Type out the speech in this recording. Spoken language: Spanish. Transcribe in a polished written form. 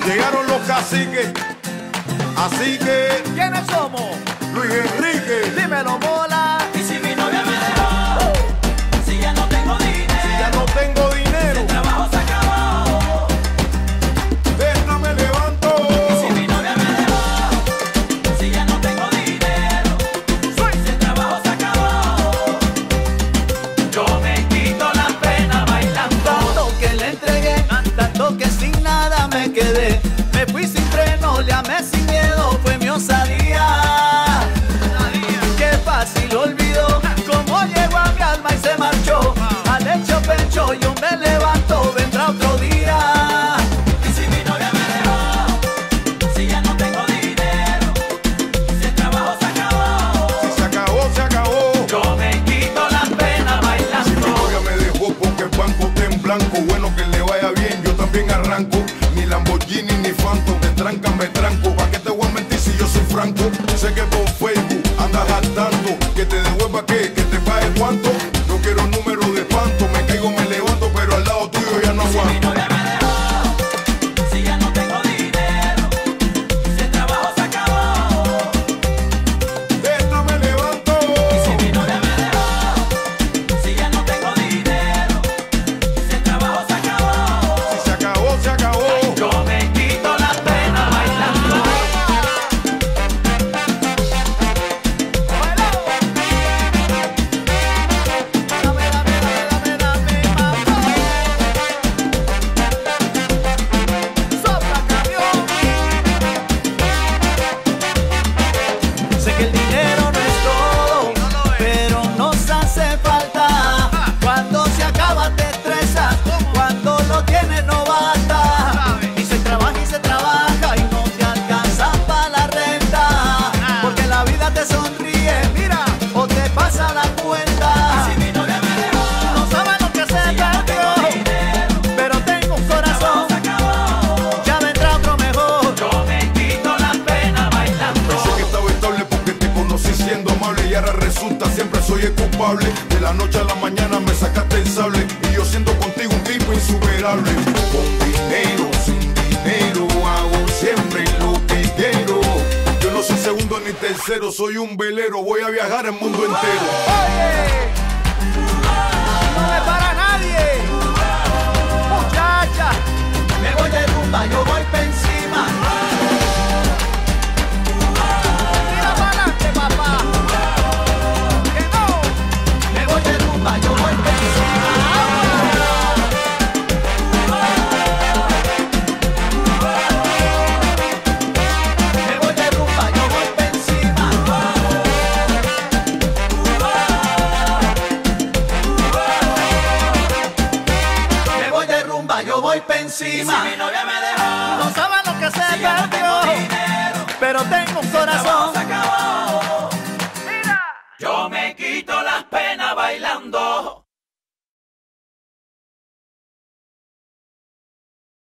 Llegaron los caciques, así que ¿quiénes somos? Luis Enrique, Dímelo, Mola. Y si mi novia me dejó, si ya no tengo dinero, si ya no tengo dinero, el trabajo se acabó. déjame levanto. Y si mi novia me dejó, si ya no tengo dinero, si el trabajo se acabó. Yo me quito la pena bailando. Tanto que le entregué, tanto que sin nada me quedé. Me fui sin freno, le amé sin miedo, fue mi osadía. Qué fácil olvidó cómo llegó a mi alma y se marchó. Al hecho pecho yo me levanto, vendrá otro día. Y si mi novia me dejó, si ya no tengo dinero, si el trabajo se acabó. Si se acabó, se acabó. Yo me quito la pena Si mi bailando. novia me dejó porque el banco está en blanco, bueno que le vaya bien, yo también arranco. Ni Lamborghini ni Phantom, me trancan, me tranco. ¿Pa' qué te voy a mentir si yo soy franco? Sé que por Facebook andas gastando, que te devuelva qué, que te pague cuánto. No quiero número de espanto, me caigo, me levanto, pero al lado tuyo ya no Si mi aguanto. novia me dejó, si ya no tengo dinero, si el trabajo se acabó. Déjame levanto. Y si mi novia me dejó, si ya no tengo dinero, si el trabajo se acabó. Si se acabó, se acabó. Yo me quito la pena bailando. Dame, mamá. Sopla, camión. Sé que el dinero no es todo, pero nos hace falta. Cuando se acaba te estresas, cuando lo tienes no basta. Y se trabaja y no te alcanza para la renta. Porque la vida te sonríe, mira, o te pasa la cuenta. Si mi novia me dejó, No sabes lo que se si ya no tengo perdió, dinero, pero tengo un el trabajo corazón, se acabó. ya vendrá otro mejor. Yo me quito la pena bailando. Pensé que estaba estable porque te conocí siendo amable y ahora resulta siempre soy el culpable. De la noche a la mañana me sacaste el sable y yo siendo contigo un tipo insuperable. Con dinero, sin dinero, hago siempre lo que quiero. Yo no soy segundo ni tercero, soy un velero, voy a viajar el mundo entero. Oye, no me para nadie, muchacha. Me voy de rumba, yo voy pa' encima. Mira para adelante, papá. Que no. Me voy de rumba, yo voy pa' encima. Me voy de rumba, yo voy pa' encima. Me voy de rumba, yo voy pa' encima. Y si mi novia me dejó, No sabes lo que se si ya no tengo perdió, dinero, pero tengo un corazón,